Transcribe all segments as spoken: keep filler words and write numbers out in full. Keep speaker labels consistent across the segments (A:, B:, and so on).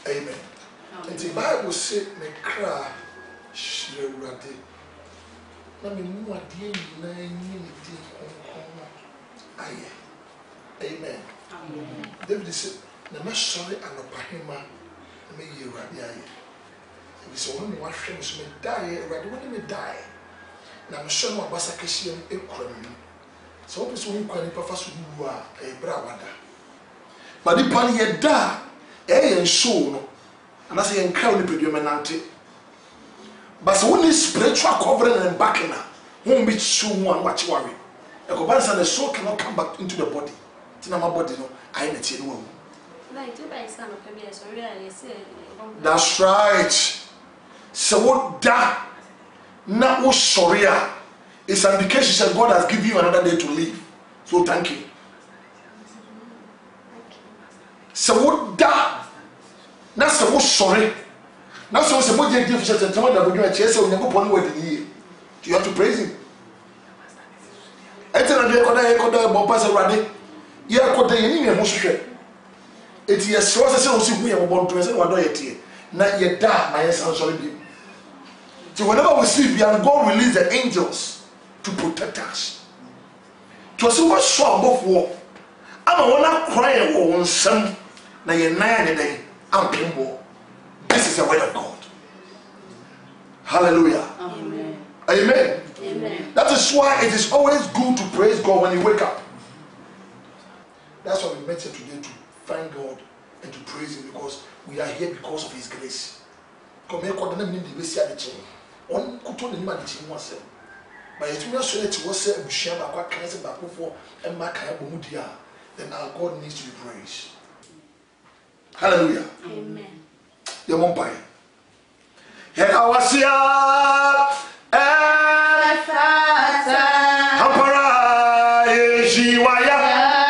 A: Amen. And the Bible said, "Me cry, shire rade." Na me mu ade nyina nyi ne di konkon aye. Amen. Amen. David said, "Na me sorry anopahema, na me yi rade aye." He said, "When me wa hwem so me die, rade when me die. Na me hwem abasa kehie me ekura me." So what person who can pass to do a bra wada. But the pan ye da eh show no. And I say en crown the predominante. But so when is spiritual covering and backing her, won't be show one what you worry. The command and the soul cannot come back into the body. It's not my body, no. I ain't a no. That's right. So what da na wo sorry. It's an indication that God has given you another day to live. So thank you. So what da? That's the most sorry. That's what's the most difficult to tell that we do a chase on your upon wedding year. You have to praise him. I tell you, I could have bought a running. You are caught in a most it is a source of see we are born to say what do you hear? Not yet that my son sorry. So whenever we sleep, God release the angels to protect us. To see what saw both war. I'm a one crying on some na ye nine day. I'm pinball. This is the word of God. Hallelujah. Amen. Amen. Amen. That is why it is always good to praise God when you wake up. That's why we met here today, to thank God and to praise him, because we are here because of his grace. Come here, God, let me be the chain. On could tell the man the chain was said. But if you are sure it was said, we share about cancer back before and my Kayamudia, then our God needs to be praised. Hallelujah. Amen. Your mom pie. Here I was here. Hampara Yeshiwaya.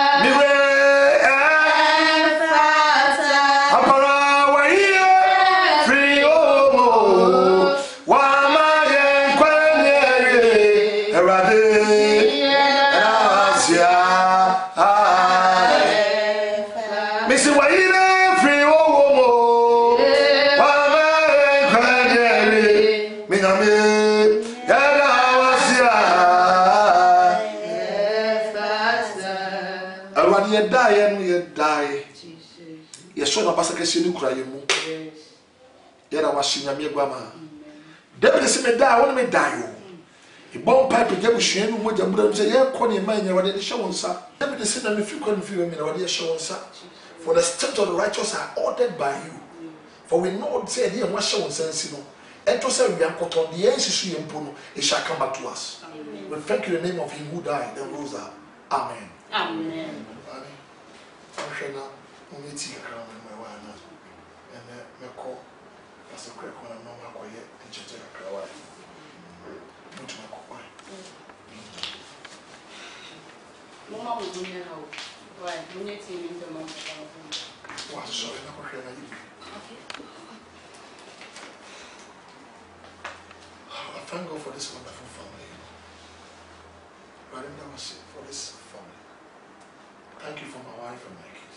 A: David said, "Me die, I want me die." He bought pipe and gave she and would have said, "Yeah, Connie, man, you're ready to show on, sir." David said, "If you couldn't feel me, already show on, sir. For the steps of the righteous are ordered by you. For we know, say, dear, what show on sense, you know. And to say, we are caught on the end, it shall come back to us. We thank you in the name of him who died and rose up. Amen. Amen. That's a quick one. I'm not going to teach you a cry. Not to my coin. Mamma will be now. Why? We need to leave the moment. What's sorry? Okay. I thank God for this wonderful family. I didn't know for this family. Thank you for my wife and my kids.